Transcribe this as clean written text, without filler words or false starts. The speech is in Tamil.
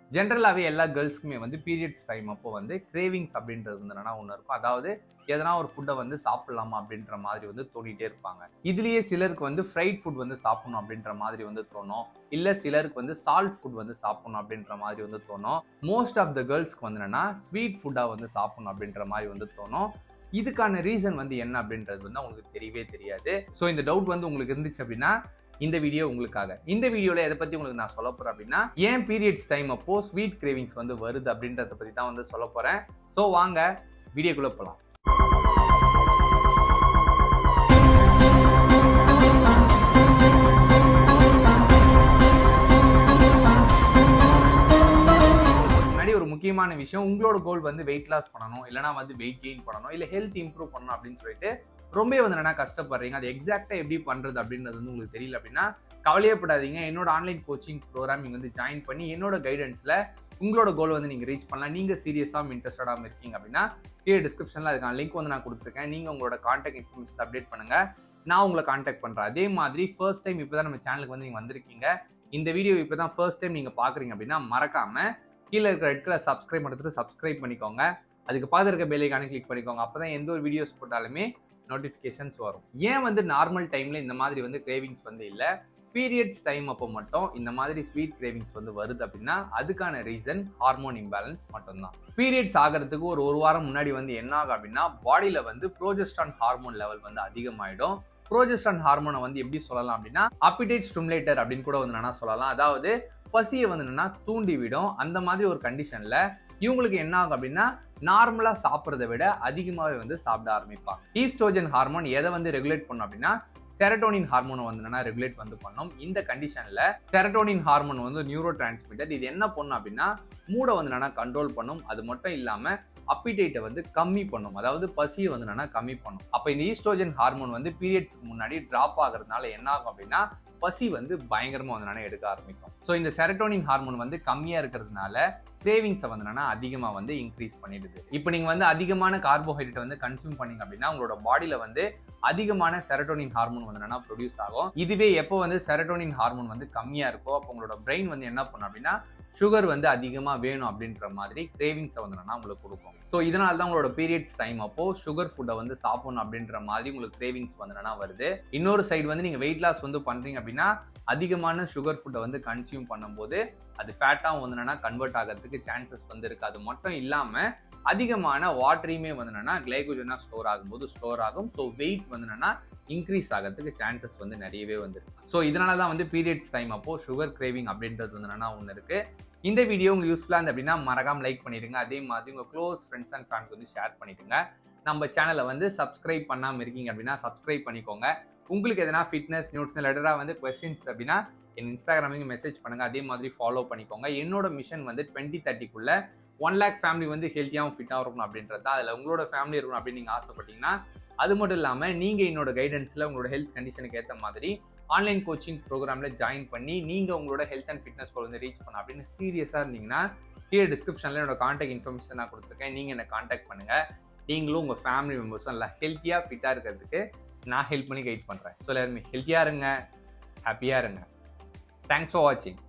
ஜென்ரலாகவே எல்லா கேர்ள்ஸ்க்குமே வந்து பீரியட்ஸ் டைம் அப்போ வந்து கிரேவிங்ஸ் அப்படின்றது வந்து என்னன்னா ஒன்று இருக்கும். அதாவது எதனா ஒரு ஃபுட்டை வந்து சாப்பிடலாமா அப்படின்ற மாதிரி வந்து தோணிட்டே இருப்பாங்க. இதுலேயே சிலருக்கு வந்து ஃப்ரைட் ஃபுட் வந்து சாப்பிடணும் அப்படின்ற மாதிரி வந்து தோணும். இல்லை சிலருக்கு வந்து சால்ட் ஃபுட் வந்து சாப்பிடணும் அப்படின்ற மாதிரி வந்து தோணும். மோஸ்ட் ஆஃப் த கேர்ள்ஸ்க்கு வந்து என்னன்னா ஸ்வீட் ஃபுட்டாக வந்து சாப்பிடணும் அப்படின்ற மாதிரி வந்து தோணும். இதுக்கான ரீசன் வந்து என்ன அப்படின்றது வந்து உங்களுக்கு தெரியவே தெரியாது. ஸோ இந்த டவுட் வந்து உங்களுக்கு இருந்துச்சு அப்படின்னா இந்த வீடியோ உங்களுக்காக. இந்த வீடியோல எதை பத்தி உங்களுக்கு நான் சொல்ல போறேன் அப்படின்னா ஏன் பீரியட்ஸ் டைம் அப்போ ஸ்வீட் கிரேவிங்ஸ் வந்து வருது அப்படின்றத பத்தி தான் வந்து சொல்ல போறேன். ஸோ வாங்க வீடியோக்குள்ள போலாம். ஒரு முக்கியமான விஷயம், உங்களோட கோல் வந்து வெயிட் லாஸ் பண்ணணும், இல்லைனா வந்து வெயிட் கெயின் பண்ணணும், இல்லை ஹெல்த் இம்ப்ரூவ் பண்ணணும் அப்படின்னு சொல்லிட்டு ரொம்ப வந்து என்னன்னா கஷ்டப்படுறீங்க. அது எக்ஸாக்டா எப்படி பண்றது அப்படின்றது வந்து உங்களுக்கு தெரியல அப்படின்னா கவலையப்படாதீங்க. என்னோட ஆன்லைன் கோச்சிங் ப்ரோக்ராம் நீங்க வந்து ஜாயின் பண்ணி என்னோட கைடன்ஸ்ல உங்களோட கோல் வந்து நீங்க ரீச் பண்ணலாம். நீங்க சீரியஸாக இன்ட்ரெஸ்டடாக இருக்கீங்க அப்படின்னா கீழே டிஸ்கிரிப்ஷன்ல அதுக்கான லிங்க் வந்து நான் கொடுத்துருக்கேன். நீங்க உங்களோட கான்டாக்ட் இன்ஃபர்மேஷன் அப்டேட் பண்ணுங்க, நான் உங்களை கான்டாக்ட் பண்றேன். அதே மாதிரி ஃபர்ஸ்ட் டைம் இப்போதான் நம்ம சேனலுக்கு வந்து நீங்க வந்திருக்கீங்க, இந்த வீடியோ இப்போதான் ஃபர்ஸ்ட் டைம் நீங்க பாக்குறீங்க அப்படின்னா மறக்காம கீழே இருக்கிற ரெட் கலர் சப்ஸ்கிரைப் பண்ணுறதுக்கு சப்ஸ்கிரைப் பண்ணிக்கோங்க. அதுக்கு பார்த்து இருக்க பெல் ஐகானை கிளிக் பண்ணிக்கோங்க. அப்பதான் எந்த ஒரு வீடியோஸ் போட்டாலுமே நோட்டிஃபிகேஷன்ஸ் வரும். ஏன் வந்து நார்மல் டைம்ல இந்த மாதிரி வந்து கிரேவிங்ஸ் வந்து இல்லை, பீரியட்ஸ் டைம் அப்போ மட்டும் இந்த மாதிரி ஸ்வீட் கிரேவிங்ஸ் வந்து வருது அப்படின்னா அதுக்கான ரீசன் ஹார்மோன் இம்பேலன்ஸ் மட்டும்தான். பீரியட்ஸ் ஆகிறதுக்கு ஒரு வாரம் முன்னாடி வந்து என்ன ஆகும் அப்படின்னா பாடியில வந்து ப்ரோஜெஸ்டரான் ஹார்மோன் லெவல் வந்து அதிகமாயிடும். ப்ரோஜெஸ்டரான் ஹார்மோனை வந்து எப்படி சொல்லலாம் அப்படின்னா அப்பிடைட் ஸ்டிமுலேட்டர் அப்படின்னு கூட வந்து என்னன்னா சொல்லலாம். அதாவது பசியை வந்து என்னன்னா தூண்டி விடும். அந்த மாதிரி ஒரு கண்டிஷன்ல இவங்களுக்கு என்ன ஆகும் அப்படின்னா நார்மலா சாப்பிட்றத விட அதிகமாகவே வந்து சாப்பிட ஆரம்பிப்பாங்க. ஈஸ்ட்ரோஜன் ஹார்மோன் எதை வந்து ரெகுலேட் பண்ணும் அப்படின்னா செரட்டோனின் ஹார்மோனை வந்து என்னன்னா ரெகுலேட் வந்து பண்ணும். இந்த கண்டிஷன்ல செரட்டோனின் ஹார்மோன் வந்து நியூரோ டிரான்ஸ்மிட்டர். இது என்ன பண்ணும் அப்படின்னா மூடை வந்து என்னன்னா கண்ட்ரோல் பண்ணும். அது மட்டும் இல்லாம அப்பிடைட்டை வந்து கம்மி பண்ணும், அதாவது பசியை வந்து என்னன்னா கம்மி பண்ணும். அப்ப இந்த ஈஸ்ட்ரோஜன் ஹார்மோன் வந்து பீரியட்ஸ்க்கு முன்னாடி டிராப் ஆகுறதுனால என்ன ஆகும் அப்படின்னா பசி வந்து பயங்கரமா வந்து எடுக்க ஆரம்பிக்கும். ஸோ இந்த செரட்டோனின் ஹார்மோன் வந்து கம்மியா இருக்கிறதுனால கிரேவிங்ஸை வந்து அதிகமா வந்து இன்க்ரீஸ் பண்ணிடுது. இப்போ நீங்க வந்து அதிகமான கார்போஹைட்ரேட் வந்து கன்சியூம் பண்ணீங்க அப்படின்னா உங்களோட பாடியில வந்து அதிகமான செரட்டோனின் ஹார்மோன் வந்து ப்ரொடியூஸ் ஆகும். இதுவே எப்போ வந்து செரட்டோனின் ஹார்மோன் வந்து கம்மியா இருக்கோ அப்போ உங்களோட பிரெயின் வந்து என்ன பண்ணும் அப்படின்னா சுகர் வந்து அதிகமா வேணும் அப்படின்ற மாதிரி கிரேவிங்ஸை வந்து உங்களுக்கு கொடுக்கும். ஸோ இதனால தான் உங்களோட பீரியட்ஸ் டைம் அப்போ சுகர் ஃபுட்டை வந்து சாப்பிடணும் அப்படின்ற மாதிரி உங்களுக்கு கிரேவிங்ஸ் வந்து வருது. இன்னொரு சைடு வந்து நீங்க வெயிட் லாஸ் வந்து பண்றீங்க அப்படின்னா அதிகமான சுகர் ஃபுட்டை வந்து கன்சியூம் பண்ணும்போது அது ஃபேட்டாகவும் வந்து கன்வெர்ட் ஆகிறதுக்கு சான்சஸ் வந்து இருக்கு. அது மட்டும் இல்லாம அதிகமான வாட்டரையுமே வந்து கிளைகோஜனா ஸ்டோர் ஆகும்போது ஸ்டோர் ஆகும். ஸோ வெயிட் வந்து இன்க்ரீஸ் ஆகிறதுக்கு சான்சஸ் வந்து நிறையவே வந்துருக்கு. ஸோ இதனால தான் வந்து பீரியட்ஸ் டைம் அப்போ சுகர் கிரேவிங் அப்படின்றது வந்து ஒன்று இருக்கு. இந்த வீடியோ உங்களுக்கு யூஸ்ஃபுல்லாக இருந்து அப்படின்னா மறக்காம லைக் பண்ணிடுங்க. அதே மாதிரி உங்க க்ளோஸ் ஃப்ரெண்ட்ஸ் அண்ட் ஃபேமிலிக்கு வந்து ஷேர் பண்ணிடுங்க. நம்ம சேனலை வந்து சப்ஸ்கிரைப் பண்ணாமல் இருக்கீங்க அப்படின்னா சப்ஸ்கிரைப் பண்ணிக்கோங்க. உங்களுக்கு எதனா ஃபிட்னஸ் நியூட்ரிஷன் ரிலேட்டடாக வந்து கொஸ்டின்ஸ் அப்படின்னா என் இன்ஸ்டாகிராமில் மெசேஜ் பண்ணுங்க. அதே மாதிரி ஃபாலோ பண்ணிக்கோங்க. என்னோட மிஷன் வந்து 2030க்குள்ள 1 lakh ஃபேமிலி வந்து ஹெல்த்தியாகவும் ஃபிட்டாகவும் இருக்கணும் அப்படின்றது தான். அதில் உங்களோட ஃபேமிலி இருக்கணும் அப்படின்னு நீங்கள் ஆசைப்பட்டீங்கன்னா அது மட்டும் இல்லாமல் நீங்கள் என்னோட கைடன்ஸில் உங்களோட ஹெல்த் கண்டிஷனுக்கு ஏற்ற மாதிரி ஆன்லைன் கோச்சிங் ப்ரோக்ராமில் ஜாயின் பண்ணி நீங்கள் உங்களோட ஹெல்த் அண்ட் ஃபிட்னஸ் கோல் வந்து ரீச் பண்ண அப்படின்னு சீரியஸாக இருந்தீங்கன்னா கீழே டிஸ்கிரிப்ஷனில் என்னோட கான்டாக்ட் இன்ஃபர்மேஷன் நான் கொடுத்துருக்கேன். நீங்கள் என்னை கான்டாக்ட் பண்ணுங்கள். நீங்களும் உங்கள் ஃபேமிலி மெம்பர்ஸும் நல்லா ஹெல்த்தியாக ஃபிட்டாக இருக்கிறதுக்கு நான் ஹெல்ப் பண்ணி கைட் பண்ணுறேன். ஸோ எல்லாருமே ஹெல்த்தியாக இருங்க, ஹாப்பியாக இருங்க. தேங்க்ஸ் ஃபார் வாட்சிங்.